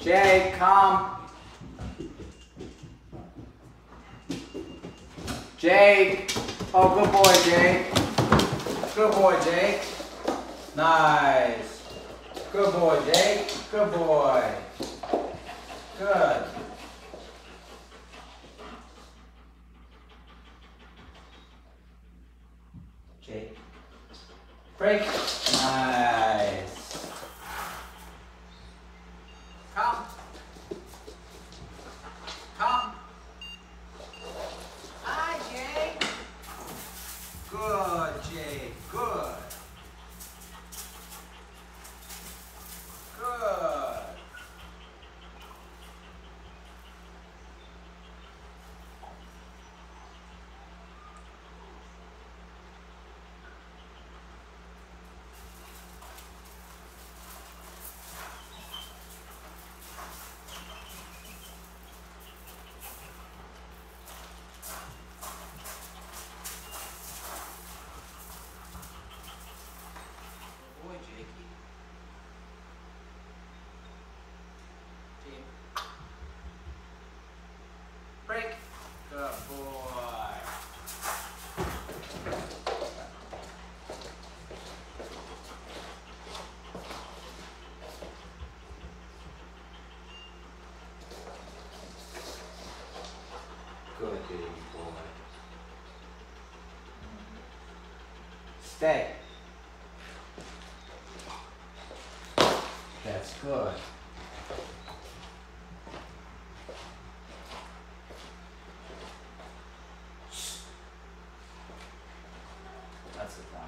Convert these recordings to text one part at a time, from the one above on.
Jake, come. Jake. Oh, good boy, Jake. Good boy, Jake. Nice. Good boy, Jake. Good boy. Good. Jake. Break. Nice. Come. Come. Hi, Jake. Good, Jake. Good. Good. Boy, Jakey. Jake. Break. Good boy. Good baby boy. Stay. That's good. That's the fun.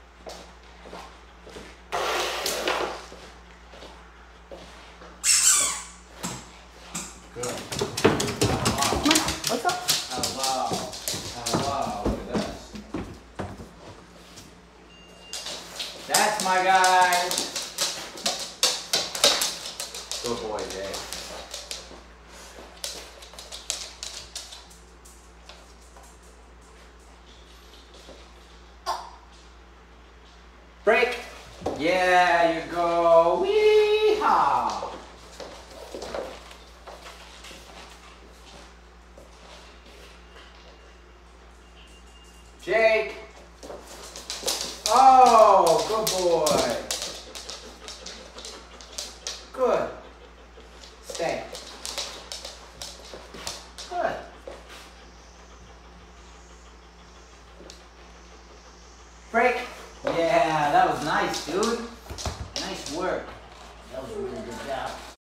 Good. What's up? Hello. Hello. Look at this. That's my guy. Good boy, Jake. Break. Yeah, you go. Wee-haw. Jake. Oh, good boy. Good. Stay. Good. Break. Yeah, that was nice, dude. Nice work.